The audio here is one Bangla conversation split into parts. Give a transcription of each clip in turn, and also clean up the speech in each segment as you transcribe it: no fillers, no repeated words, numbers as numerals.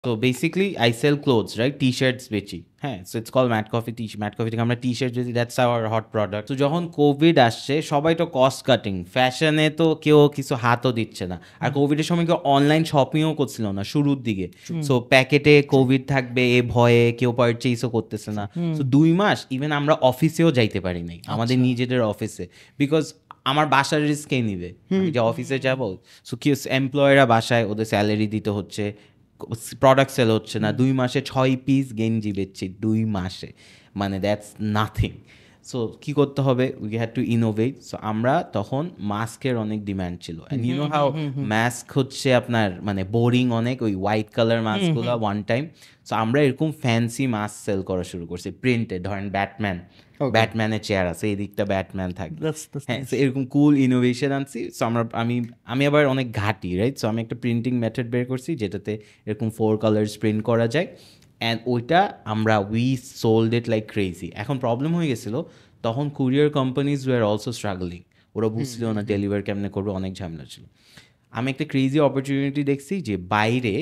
So basically, I sell clothes, right? T-shirts বেচি, হ্যাঁ। So it's called Mad Coffee Mad Coffee থেকে আমরা টি-শার্ট বেচি, দ্যাটস আওয়ার হট প্রোডাক্ট। তো যখন কোভিড আসছে, সবাই তো কস্ট কাটিং, ফ্যাশনে তো কেউ কিছু হাতও দিচ্ছে না। আর কোভিডের সময় কেউ অনলাইন শপিংও করছিল না শুরুর দিকে। সো প্যাকেটে কোভিড থাকবে এ ভয়ে কেউ পারচেজও করতেছে না। সো 2 মাস ইভেন আমরা অফিসেও যাইতে পারি নাই, আমাদের নিজেদের অফিসে, বিকজ আমার বাসার রিস্ক কে নিবে, আমি যে অফিসে যাবো। সো কি এমপ্লয়িরা বাসায়, ওদের স্যালারি দিতে হচ্ছে, প্রোডাক্ট সেল হচ্ছে না। 2 মাসে 6 পিস গেঞ্জি বেচছি 2 মাসে, মানে দ্যাটস নাথিং। সো কী করতে হবে, we had to innovate. So আমরা তখন মাস্কের অনেক ডিম্যান্ড ছিল, and you know how mask হচ্ছে আপনার মানে বোরিং অনেক, ওই হোয়াইট কালার মাস্কগুলো ওয়ান টাইম। সো আমরা এরকম ফ্যান্সি মাস্ক সেল করা শুরু করছি, প্রিন্টে, ধরেন ব্যাটম্যানের চেয়ার আছে, এই দিকটা ব্যাটম্যান থাকবে, হ্যাঁ। সো এরকম কুল ইনোভেশন আনছি। সো আমি আবার অনেক ঘাটি, রাইট। সো আমি একটা প্রিন্টিং মেথড বের করছি যেটাতে এরকম 4 কালার্স প্রিন্ট করা যায়, অ্যান্ড ওইটা আমরা we sold it like crazy. এখন প্রবলেম হয়ে গেছিলো, তখন courier companies were also struggling, ওরা বুঝছিল না ডেলিভার কেমনে করবে, অনেক ঝামেলা ছিল। আমি একটা ক্রেজি অপরচুনিটি দেখছি যে বাইরে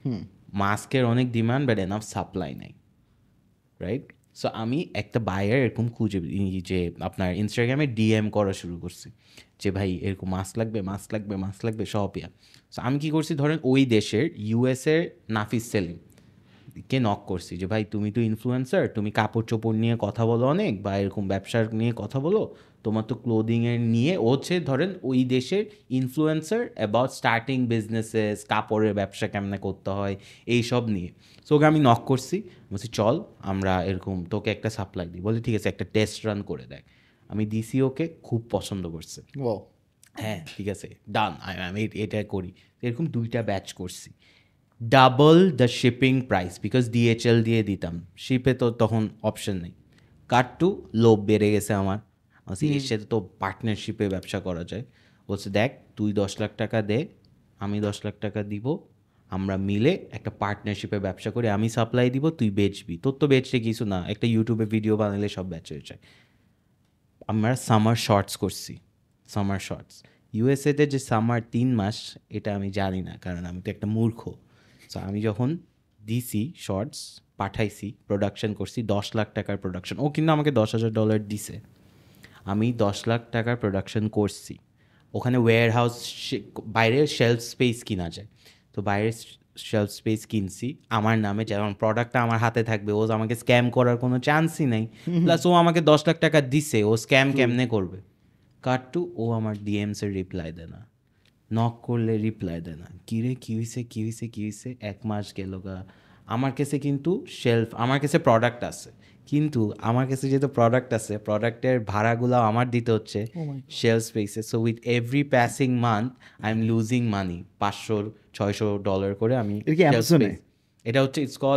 মাস্কের অনেক ডিমান্ড বাট এনাফ সাপ্লাই নাই, রাইট। সো আমি একটা বায়ার এরকম খুঁজে, যে আপনার ইনস্টাগ্রামে ডিএম করা শুরু করছি যে ভাই এরকম মাস্ক লাগবে সব ইয়া। সো আমি কী করছি, ধরেন ওই দেশের ইউএসের নাফিস সেলিম কে নক করছি যে ভাই তুমি তো ইনফ্লুয়েন্সার, তুমি কাপড় চোপড় নিয়ে কথা বলো অনেক, বা এরকম ব্যবসার নিয়ে কথা বলো, তোমার তো ক্লোদিংয়ের নিয়ে, ও হচ্ছে ধরেন ওই দেশের ইনফ্লুয়েন্সার অ্যাবাউট স্টার্টিং বিজনেসেস, কাপড়ের ব্যবসা কেমনে করতে হয় এইসব নিয়ে। সো ওকে আমি নক করছি, বলছি চল আমরা এরকম তোকে একটা সাপ্লাই দিই। বলে ঠিক আছে, একটা টেস্ট রান করে দেখ। আমি দিছি, ওকে খুব পছন্দ করছে, হ্যাঁ ঠিক আছে ডান, আমি এটা করি। এরকম 2টা ব্যাচ করছি, double the shipping price, because DHL দিয়ে দিতাম, শিপে তো তখন অপশন নেই। টু লোভ বেড়ে গেছে আমার, এর সাথে তো পার্টনারশিপে ব্যবসা করা যায়। বলছে দেখ তুই 10 লাখ টাকা দে, আমি 10 লাখ টাকা দিব, আমরা মিলে একটা পার্টনারশিপে ব্যবসা করি, আমি সাপ্লাই দিব, তুই বেচবি, তোর তো বেচতে কিছু না, একটা ইউটিউবে ভিডিও বানালে সব বেচ হয়ে যায়। আমরা সামার শর্টস করছি, সামার শর্টস। ইউএসএতে যে সামার 3 মাস, এটা আমি জানি না, কারণ আমি তো একটা মূর্খ। সো আমি যখন দিছি শর্টস, পাঠাইছি, প্রোডাকশন করছি, 10 লাখ টাকার প্রোডাকশন, ও কিন্তু আমাকে $10,000 দিছে। আমি 10 লাখ টাকার প্রোডাকশন করছি। ওখানে ওয়্যার হাউস, বাইরে শেলফ স্পেস কিনা যায়, তো বাইরের শেলফ স্পেস কিনছি আমার নামে, যেমন প্রোডাক্টটা আমার হাতে থাকবে, ও আমাকে স্ক্যাম করার কোনো চান্সই নাই। প্লাস ও আমাকে 10 লাখ টাকা দিছে, ও স্ক্যাম কেমনে করবে। ও আমার ডিএমসের রিপ্লাই দেয় না, নক করলে রিপ্লাই দেয় না, কিরে কী হয়েছে। 1 মাস গেল গা। আমার কাছে কিন্তু আমার কাছে প্রোডাক্ট আছে, কিন্তু আমার কাছে যেহেতু প্রোডাক্ট আছে, প্রোডাক্টের ভাড়াগুলো আমার দিতে হচ্ছে শেলফ স্পেসে। So with every passing month I am losing money, $500-600 করে আমি shelf space। এটা হচ্ছে it's call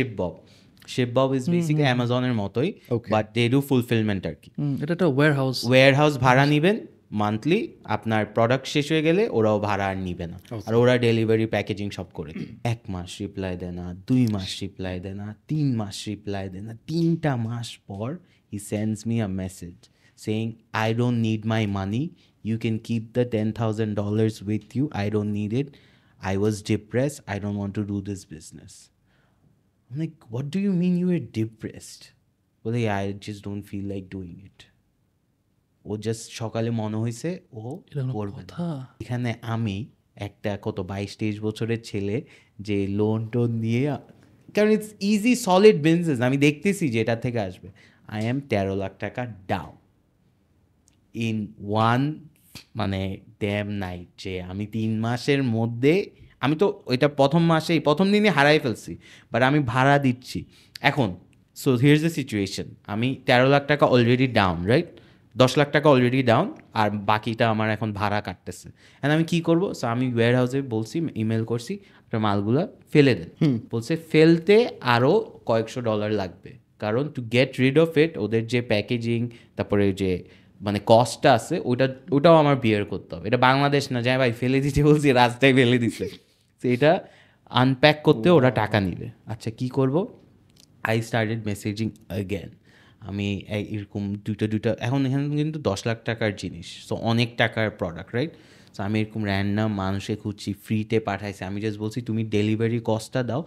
ShipBob is basically অ্যামাজনের মতোই, বাট দে ডু ফুলফিলমেন্ট আর কি। এটা একটা ওয়্যারহাউস ভাড়া নিবেন মান্থলি, আপনার প্রোডাক্ট শেষ হয়ে গেলে ওরাও ভাড়া আর নিবে না, আর ওরা ডেলিভারি প্যাকেজিং সব করে দেয়। 1 মাস রিপ্লাই দেয় না, 2 মাস রিপ্লাই দেয় না, 3 মাস রিপ্লাই দেয় না, 3টা মাস পর he sends me a message saying I don't need my money, you can keep the $10,000 with you, I don't need it, I was depressed, I don't want to do this business. I'm like, what do you mean you were depressed? Well, yeah, I just don't feel like doing it. ও জাস্ট সকালে মনে হয়েছে ও করবে না। এখানে আমি একটা কত 22-23 বছরের ছেলে, যে লোন নিয়ে, কারণ ইটস ইজি সলিড বিজনেস, আমি দেখতেছি যে এটা থেকে আসবে। আই এম 13 লাখ টাকা ডাউন ইন ওয়ান, মানে ড্যাম নাইট, যে আমি 3 মাসের মধ্যে, আমি তো ওইটা প্রথম দিনই হারাই ফেলছি, বাট আমি ভাড়া দিচ্ছি এখন। সো হিয়ার্স দ্য সিচুয়েশন, আমি 13 লাখ টাকা অলরেডি ডাউন, রাইট, 10 লাখ টাকা অলরেডি ডাউন, আর বাকিটা আমার এখন ভাড়া কাটতেছে। অ্যান্ড আমি কী করবো? সো আমি ওয়্যার হাউসে বলছি, ইমেল করছি, আপনার মালগুলো ফেলে দেন। বলছে ফেলতে আরও কয়েকশো ডলার লাগবে, কারণ to get rid of it, ওদের যে প্যাকেজিং, তারপরে যে মানে কস্টটা আছে, ওটাও আমার বিয়ার করতে হবে। এটা বাংলাদেশ না, যাই ভাই ফেলে দিতে বলছি, রাস্তায় ফেলে দিচ্ছে। তো এটা আনপ্যাক করতে ওরা টাকা নিবে। আচ্ছা কী করব? I started messaging again. আমি এরকম দুইটা এখন এখানে কিন্তু 10 লাখ টাকার জিনিস, সো অনেক টাকার প্রোডাক্ট, রাইট। সো আমি এরকম র্যান্ডাম মানুষে খুঁজছি, ফ্রিতে পাঠাইছি, আমি জাস্ট বলছি তুমি ডেলিভারি কস্টটা দাও,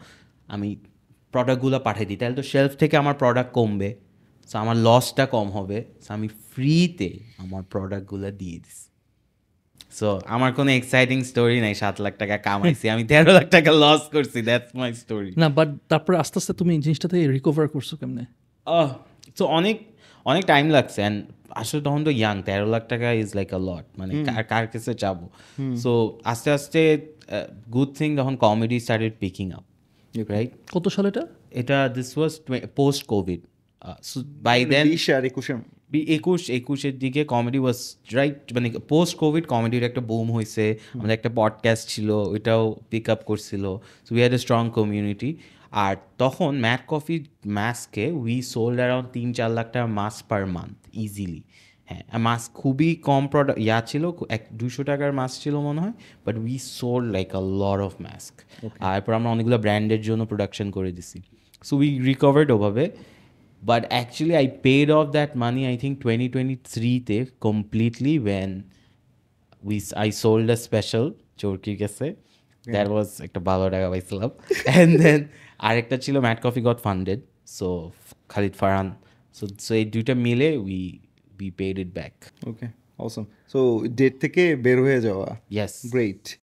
আমি প্রোডাক্টগুলো পাঠিয়ে দিই, তাহলে তো শেলফ থেকে আমার প্রোডাক্ট কমবে, সো আমার লসটা কম হবে, সো আমি ফ্রিতে আমার প্রোডাক্টগুলো দিয়ে দিছি। সো আমার কোনো এক্সাইটিং স্টোরি নাই 7 লাখ টাকা কামাইছি, আমি 13 লাখ টাকা লস করছি, দ্যাটস মাই স্টোরি। না, বাট তারপরে আস্তে আস্তে তুমি জিনিসটা থেকে রিকভার করছো কেমনে? সো অনেক অনেক টাইম লাগছে, অ্যান্ড আসলে তখন তো ইয়াং, 13 লাখ টাকা ইজ লাইক আ লট, মানে কার কাছে যাবো। সো আস্তে আস্তে গুড থিং যখন comedy started picking up, right? কত সাল এটা? এটা this was post covid, by then 20 আর 21 একুশের দিকে কমেডি ওয়াজ রাইট, মানে পোস্ট কোভিড কমেডির একটা বুম হয়েছে, আমাদের একটা পডকাস্ট ছিল, ওইটাও পিক আপ করছিল, so we had a strong community. আর তখন ম্যাট কফি মাস্কে উই সোল্ড অ্যারাউন্ড 3-4 লাখ টাকা মাস্ক পার মান্থ ইজিলি। হ্যাঁ, মাস্ক খুবই কম প্রোডাক্ট ছিল, 200 টাকার মাস্ক ছিল মনে হয়, but we sold like a lot of mask. আর এরপর আমরা অনেকগুলো ব্র্যান্ডের জন্য প্রোডাকশন করে দিছি, সো উই রিকভার্ড ওভাবে। But actually, I paid off that money, I think 2023 te completely, when I sold a special চরকির কাছে, that was একটা ভালো টাকা পাইছিলাম। And then আরেকটা ছিল Matt Coffee got funded, so Khalid Farhan, so এই দুইটা মিলে we paid it back. Okay, awesome. So debt থেকে বের হয়ে যাওয়া, Yes. গ্রেট।